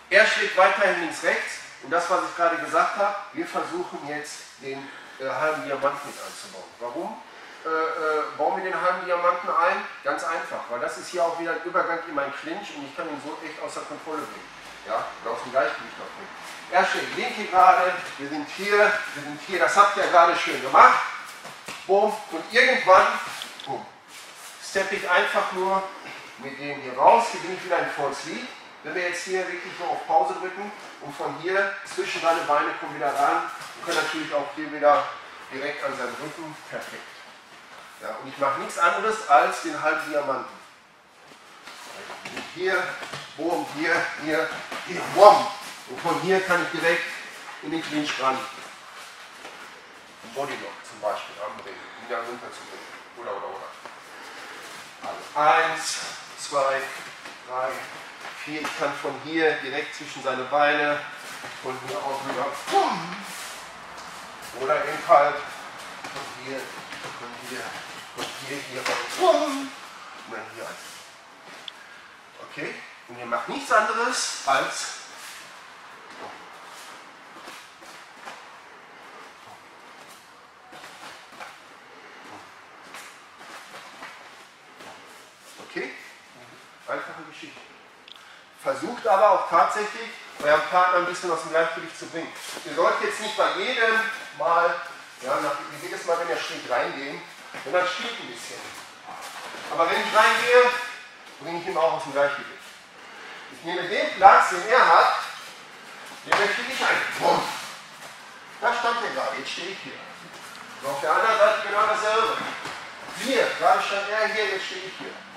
Er schlägt weiterhin links-rechts und das, was ich gerade gesagt habe, wir versuchen jetzt den halben Diamanten mit einzubauen. Warum bauen wir den halben Diamanten ein? Ganz einfach, weil das ist hier auch wieder ein Übergang in meinen Clinch und ich kann ihn so echt außer Kontrolle bringen. Ja, oder aus dem Gleichgewicht noch bringen. Er schlägt linke gerade, wir sind hier, das habt ihr gerade schön gemacht. Boom, und irgendwann, boom, steppe ich einfach nur mit dem hier raus, hier bin ich wieder in Full Sleep. Wenn wir jetzt hier wirklich nur auf Pause drücken und von hier zwischen seine Beine kommen wieder ran, wir können natürlich auch hier wieder direkt an seinem Rücken, perfekt. Ja, und ich mache nichts anderes als den halben Diamanten. Hier, boom, hier, boom. Und von hier kann ich direkt in den Clinch ran. Bodylock zum Beispiel anbringen, wieder runter zu bringen. Oder. Also 1, 2, 3, 4. Ich kann von hier direkt zwischen seine Beine, von hier aus wieder. Oder eben halt von hier raus. Und dann hier. Okay? Und ihr macht nichts anderes als okay? Einfache Geschichte. Versucht aber auch tatsächlich, euren Partner ein bisschen aus dem Gleichgewicht zu bringen. Ihr sollt jetzt nicht bei jedem Mal, ja, jedes Mal, wenn er steht, reingehen, sondern spielt ein bisschen. Aber wenn ich reingehe, bringe ich ihn auch aus dem Gleichgewicht. Ich nehme den Platz, den er hat, den möchte ich ein. Bumm. Da stand er gerade, jetzt stehe ich hier. Und auf der anderen Seite genau dasselbe. Hier, gerade stand er hier, jetzt stehe ich hier.